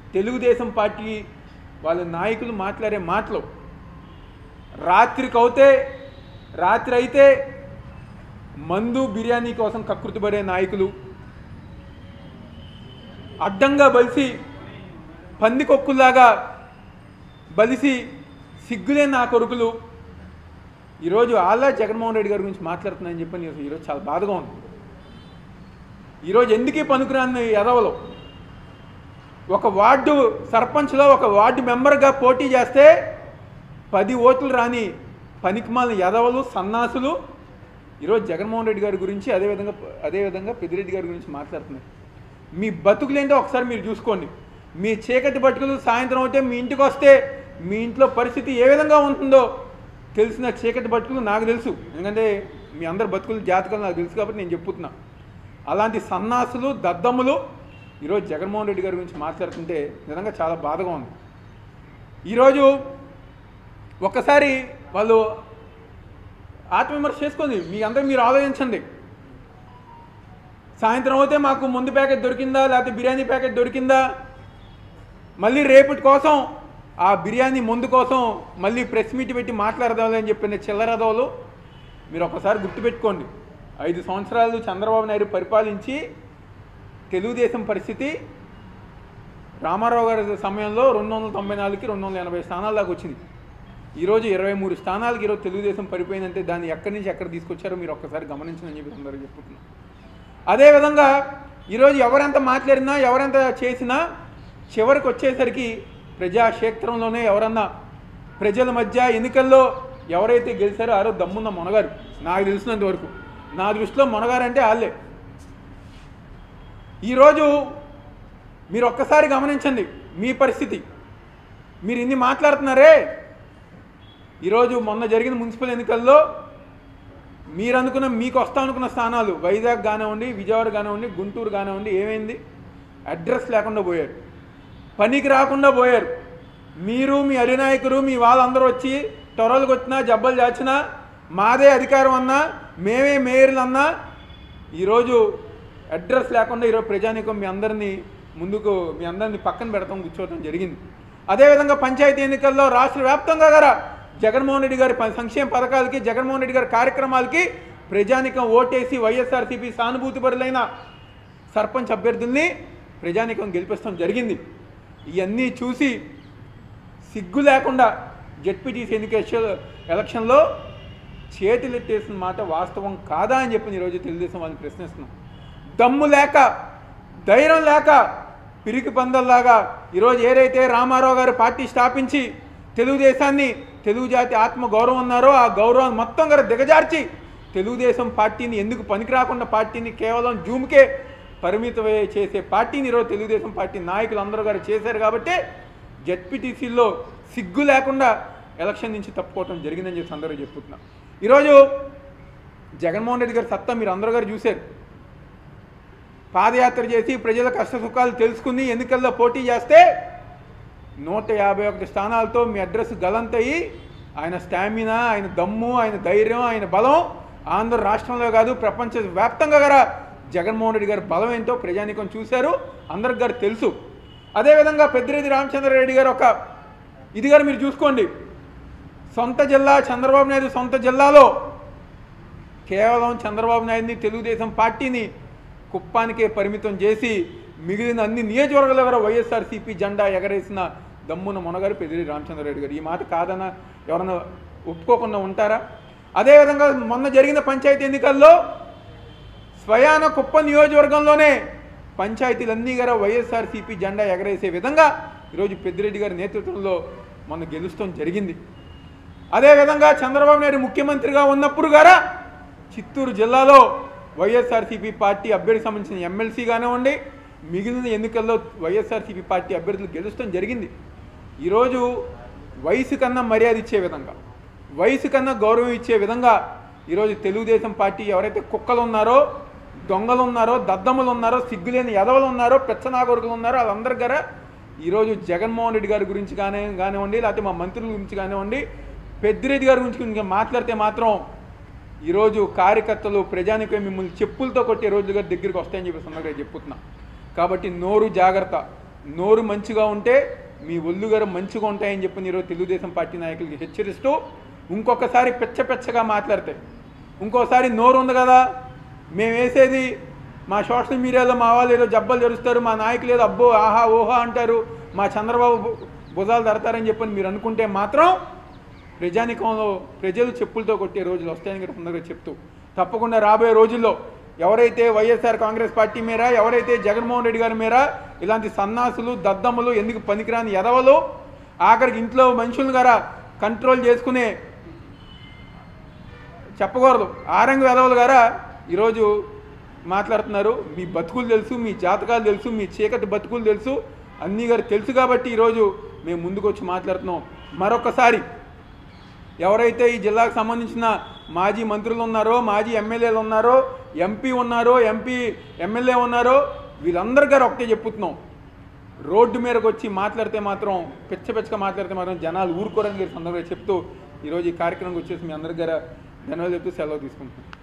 Telugu Desam party వాళ్ళ నాయకులు మాట్లాడే మాటలు రాత్రి అయితే మందు బిర్యానీ కోసం కకృతిపడే నాయకులు, అడ్డంగా బలిసి పందికొక్కులాగా బలిసి సిగ్గులేని నా కొడుకులు ఈరోజు జగన్మోహన్ రెడ్డి గారి గురించి మాట్లాడుతున్నాయని చెప్పని ఈరోజు చాలా బాధగా ఉంది. ఈరోజు ఎందుకీ పనికిరాని ఎదవలు ఒక వార్డు సర్పంచ్లో ఒక వార్డు మెంబర్గా పోటీ చేస్తే 10 ఓట్లు రాని పనికిమాలిన ఎదవలు సన్నాసులు ఈరోజు జగన్మోహన్ రెడ్డి గారి గురించి అదేవిధంగా పెద్దిరెడ్డి గారి గురించి మాట్లాడుతున్నారు. మీ బతుకులేంటో ఒకసారి మీరు చూసుకోండి. మీ చీకటి బతుకులు సాయంత్రం అయితే మీ ఇంటికి వస్తే మీ ఇంట్లో పరిస్థితి ఏ విధంగా ఉంటుందో తెలిసిన చీకటి బతుకులు నాకు తెలుసు. ఎందుకంటే మీ అందరి బతుకులు జాతకాలు నాకు తెలుసు కాబట్టి నేను చెప్పుతున్నా. అలాంటి సన్నాసులు దద్దమ్ములు ఈరోజు జగన్మోహన్ రెడ్డి గారి గురించి మాట్లాడుతుంటే నిజంగా చాలా బాధగా ఉంది. ఈరోజు ఒక్కసారి వాళ్ళు ఆత్మవిమర్శ చేసుకోండి. మీ అందరూ మీరు ఆలోచించండి. సాయంత్రం అయితే మాకు ముందు ప్యాకెట్ దొరికిందా లేకపోతే బిర్యానీ ప్యాకెట్ దొరికిందా, మళ్ళీ రేపటి కోసం ఆ బిర్యానీ ముందు కోసం మళ్ళీ ప్రెస్ మీట్ పెట్టి మాట్లాడదాం అని చెప్పిన చిల్లరదోలు మీరు ఒకసారి గుర్తుపెట్టుకోండి. 5 సంవత్సరాలు చంద్రబాబు నాయుడు పరిపాలించి తెలుగుదేశం పరిస్థితి రామారావు గారి సమయంలో 294కి 280 స్థానాల దాకా వచ్చింది. ఈరోజు 23 స్థానాలకి ఈరోజు తెలుగుదేశం పడిపోయిందంటే దాన్ని ఎక్కడి నుంచి ఎక్కడ తీసుకొచ్చారో మీరు ఒక్కసారి గమనించని చెప్పి అందరూ చెప్పుకుంటున్నాం. అదేవిధంగా ఈరోజు ఎవరెంత మాట్లాడినా ఎవరెంత చేసినా చివరికి వచ్చేసరికి ప్రజాక్షేత్రంలోనే ఎవరన్నా ప్రజల మధ్య ఎన్నికల్లో ఎవరైతే గెలిచారో ఆ రోజు దమ్మున్న మొనగారు. నాకు తెలిసినంత వరకు నా దృష్టిలో మొనగారంటే వాళ్ళే. ఈరోజు మీరు ఒక్కసారి గమనించండి మీ పరిస్థితి. మీరు ఇన్ని మాట్లాడుతున్నారే, ఈరోజు మొన్న జరిగిన మున్సిపల్ ఎన్నికల్లో మీరు అనుకున్న మీకు వస్తా అనుకున్న స్థానాలు వైజాగ్ కానివ్వండి, విజయవాడ కానివ్వండి, గుంటూరు కానివ్వండి, ఏమైంది? అడ్రస్ లేకుండా పోయారు, పనికి రాకుండా పోయారు. మీరు మీ అధినాయకులు మీ వాళ్ళందరూ వచ్చి త్వరలు కొట్టినా జబ్బలు చాచినా మాదే అధికారం అన్నా మేమే మేయర్లు అన్నా ఈరోజు అడ్రస్ లేకుండా ఈరోజు ప్రజానీకం మీ అందరినీ పక్కన పెడతాం కూర్చోవడం జరిగింది. అదేవిధంగా పంచాయతీ ఎన్నికల్లో రాష్ట్ర వ్యాప్తంగా గల జగన్మోహన్ రెడ్డి గారి సంక్షేమ పథకాలకి జగన్మోహన్ రెడ్డి గారి కార్యక్రమాలకి ప్రజానీకం ఓటేసి వైఎస్ఆర్సీపీ సానుభూతిపరులైన సర్పంచ్ అభ్యర్థుల్ని ప్రజానీకం గెలిపిస్తాం జరిగింది. ఇవన్నీ చూసి సిగ్గు లేకుండా జెడ్పీటీసీ ఎలక్షన్లో చేతులెత్తేసిన మాట వాస్తవం కాదా అని చెప్పి ఈరోజు తెలుగుదేశం వాళ్ళని ప్రశ్నిస్తున్నాం. దమ్ము లేక ధైర్యం లేక పిరికి పందల్లాగా ఈరోజు ఏదైతే రామారావు గారు పార్టీ స్థాపించి తెలుగుదేశాన్ని తెలుగు జాతి ఆత్మ గౌరవం ఉన్నారో ఆ గౌరవాన్ని మొత్తం గారు దిగజార్చి తెలుగుదేశం పార్టీని ఎందుకు పనికి రాకుండా పార్టీని కేవలం జూమ్కే పరిమితం చేసే పార్టీని ఈరోజు తెలుగుదేశం పార్టీ నాయకులు అందరూ గారు చేశారు కాబట్టి జెడ్పీటీసీలో సిగ్గు లేకుండా ఎలక్షన్ నుంచి తప్పుకోవటం జరిగిందని చెప్పి అందరూ చెప్పుతున్నాం. ఈరోజు జగన్మోహన్ రెడ్డి గారి సత్తా మీరు అందరూ గారు చూశారు. పాదయాత్ర చేసి ప్రజల కష్ట సుఖాలు తెలుసుకుని ఎన్నికల్లో పోటీ చేస్తే 151 స్థానాలతో మీ అడ్రస్ గలంతయి ఆయన స్టామినా, ఆయన దమ్ము, ఆయన ధైర్యం, ఆయన బలం ఆంధ్ర రాష్ట్రంలో కాదు ప్రపంచ వ్యాప్తంగా గల జగన్మోహన్ రెడ్డి గారి బలం ఏంటో ప్రజానీకం చూశారు, అందరికి గారు తెలుసు. అదేవిధంగా పెద్దిరెడ్డి రామచంద్రారెడ్డి గారు ఇది గారు మీరు చూసుకోండి. సొంత జిల్లా చంద్రబాబు నాయుడు సొంత జిల్లాలో కేవలం చంద్రబాబు నాయుడిని తెలుగుదేశం పార్టీని కుప్పానికే పరిమితం చేసి మిగిలిన అన్ని నియోజకవర్గాల వరకు వైఎస్ఆర్సీపీ జెండా ఎగరేసిన దమ్మున మొనగారు పెద్దిరెడ్డి రామచంద్రారెడ్డి గారు. ఈ మాట కాదన్నా ఎవరన్నా ఒప్పుకోకుండా ఉంటారా? అదేవిధంగా మొన్న జరిగిన పంచాయతీ ఎన్నికల్లో స్వయాన కుప్పం నియోజకవర్గంలోనే పంచాయతీలన్నీ గారు వైఎస్ఆర్సీపీ జెండా ఎగరేసే విధంగా ఈరోజు పెద్దిరెడ్డి గారి నేతృత్వంలో మొన్న గెలుస్తాం జరిగింది. అదేవిధంగా చంద్రబాబు నాయుడు ముఖ్యమంత్రిగా ఉన్నప్పుడు గారా చిత్తూరు జిల్లాలో వైఎస్ఆర్సీపీ పార్టీ అభ్యర్థికి సంబంధించిన ఎమ్మెల్సీ కానివ్వండి మిగిలిన ఎన్నికల్లో వైఎస్ఆర్సీపీ పార్టీ అభ్యర్థులు గెలుస్తాం జరిగింది. ఈరోజు వయసు కన్నా మర్యాద ఇచ్చే విధంగా వయసు కన్నా గౌరవం ఇచ్చే విధంగా ఈరోజు తెలుగుదేశం పార్టీ ఎవరైతే కుక్కలు ఉన్నారో దొంగలు ఉన్నారో దద్దమ్మలు ఉన్నారో సిగ్గులేని ఎదవలు ఉన్నారో పెచ్చనాగొరుగులు ఉన్నారో వాళ్ళందరి గారా ఈరోజు జగన్మోహన్ రెడ్డి గారి గురించి కానివ్వండి లేకపోతే మా మంత్రుల గురించి కానివ్వండి పెద్దిరెడ్డి గారి గురించి మాట్లాడితే మాత్రం ఈరోజు కార్యకర్తలు ప్రజానికే మిమ్మల్ని చెప్పులతో కొట్టే రోజులుగా దగ్గరికి వస్తాయని చెప్పి సందర్భంగా చెప్పుతున్నా. కాబట్టి నోరు జాగ్రత్త. నోరు మంచిగా ఉంటే మీ ఒళ్ళు గారు మంచిగా ఉంటాయని చెప్పి ఈరోజు తెలుగుదేశం పార్టీ నాయకులకి హెచ్చరిస్తూ ఇంకొకసారి పెచ్చగా మాట్లాడితే, ఇంకోసారి నోరు ఉంది కదా మేము వేసేది మా సోషల్ మీడియాలో మా వాళ్ళు ఏదో జబ్బలు జరుస్తారు, మా నాయకులు ఏదో అబ్బో ఆహా ఓహా అంటారు, మా చంద్రబాబు భుజాలు తడతారని చెప్పని మీరు అనుకుంటే మాత్రం ప్రజానికంలో ప్రజలు చెప్పులతో కొట్టే రోజులు వస్తాయని కూడా తొందరగా చెప్తూ, తప్పకుండా రాబోయే రోజుల్లో ఎవరైతే వైఎస్ఆర్ కాంగ్రెస్ పార్టీ మీద, ఎవరైతే జగన్మోహన్ రెడ్డి గారి మీద ఇలాంటి సన్నాసులు దద్దమ్మలు ఎందుకు పనికిరాని ఎదవలు ఆఖరికి ఇంట్లో మనుషులు గారా కంట్రోల్ చేసుకునే చెప్పకూడదు ఆరంగ ఎదవలు గారా ఈరోజు మాట్లాడుతున్నారు. మీ బతుకులు తెలుసు, మీ జాతకాలు తెలుసు, మీ చీకటి బతుకులు తెలుసు, అన్నీ గారు తెలుసు కాబట్టి ఈరోజు మేము ముందుకు వచ్చి మాట్లాడుతున్నాం. మరొకసారి ఎవరైతే ఈ జిల్లాకు సంబంధించిన మాజీ మంత్రులు ఉన్నారో, మాజీ ఎమ్మెల్యేలు ఉన్నారో, ఎంపీ ఉన్నారో, ఎమ్మెల్యే ఉన్నారో వీళ్ళందరి గారు ఒకటే చెప్పుతున్నాం, రోడ్డు మీదకి వచ్చి మాట్లాడితే మాత్రం పిచ్చగా మాట్లాడితే మాత్రం జనాలు ఊరుకోరని సందర్భంగా చెప్తూ ఈరోజు ఈ కార్యక్రమంకి వచ్చేసి మీ అందరి గారు ధన్యవాదాలు చెప్తూ సెలవు తీసుకుంటున్నాం.